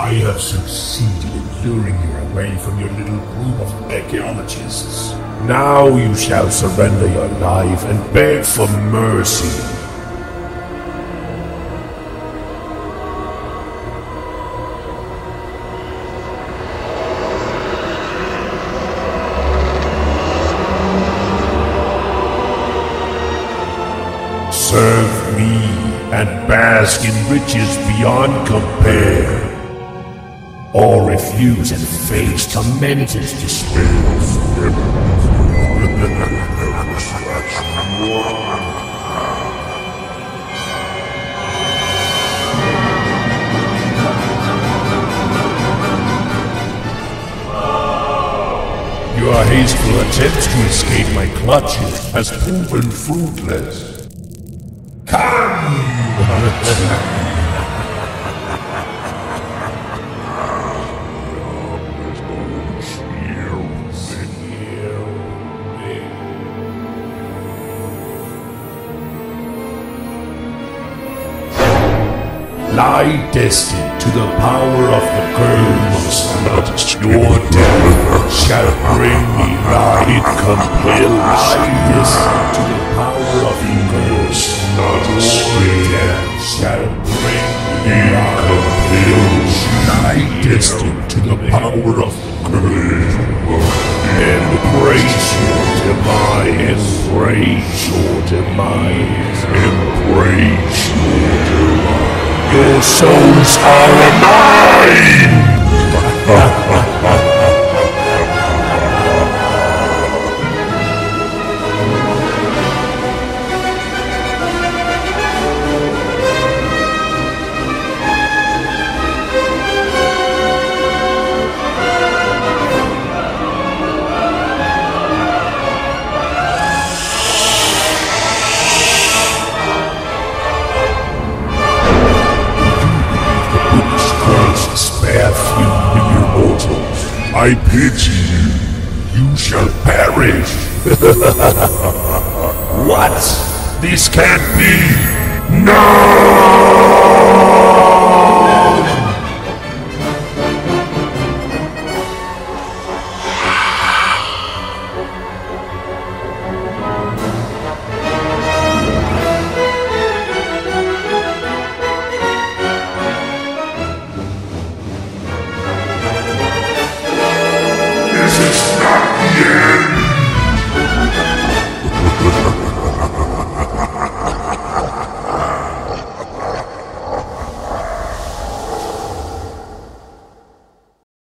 I have succeeded in luring you away from your little group of archaeologists. Now you shall surrender your life and beg for mercy. Serve me and bask in riches beyond compare, or refuse and face tormentors despair. Your hasteful attempts to escape my clutches has proven fruitless. Come! Lie destined to the power of the curse. Your death shall bring me light. It compels. Lie destined to the power of the curse. Your death shall bring me light. Lie destined to the power of the curse. Embrace your demise. Embrace your demise. Embrace your demise. Your souls are mine! I pity you. You shall perish. What? This can't be. No!